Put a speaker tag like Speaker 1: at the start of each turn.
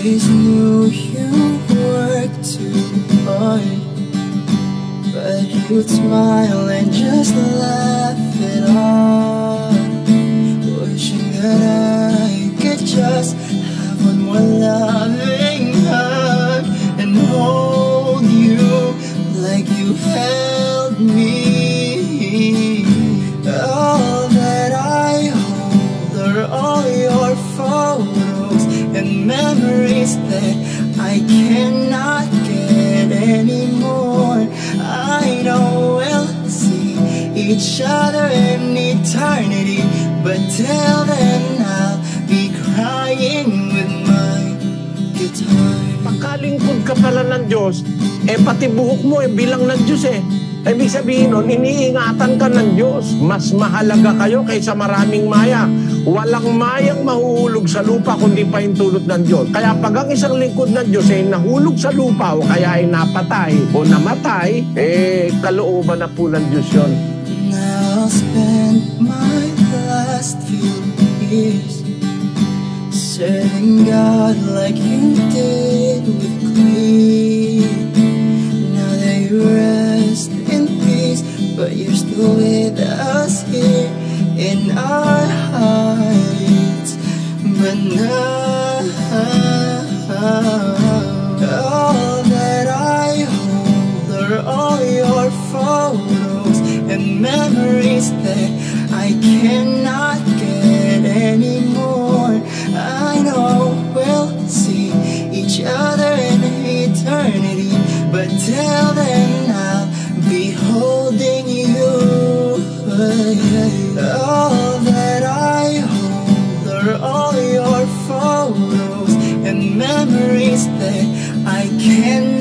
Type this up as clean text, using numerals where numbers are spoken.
Speaker 1: always knew you worked too hard, but you'd smile and just laugh it off, wishing that I could just have one more loving hug and hold you like you held me. All that I hold are all your photos and memories that I cannot get anymore. I know we'll see each other in eternity, but till then I'll be crying with my guitar.
Speaker 2: Pagkalingkod ka pala ng Diyos, pati buhok mo bilang ng Diyos Ibig sabihin nun, iniingatan ka ng Diyos. Mas mahalaga kayo kaysa maraming maya. Walang mayang mahuhulog sa lupa kundi pahintulot ng Diyos. Kaya pag ang isang lingkod ng Diyos ay nahulog sa lupa o kaya ay napatay o namatay, kalooban na po ng Diyos yun.
Speaker 1: Now I'll spend my last few years serving God like you did with Queen. Now that you rest in peace, but you're still with us here in our hearts. But now all that I hold are all your photos and memories that I cannot get anymore. I know we'll see each other in eternity, but till then I'll be holding you. All that I hold are all your photos and memories that I cannot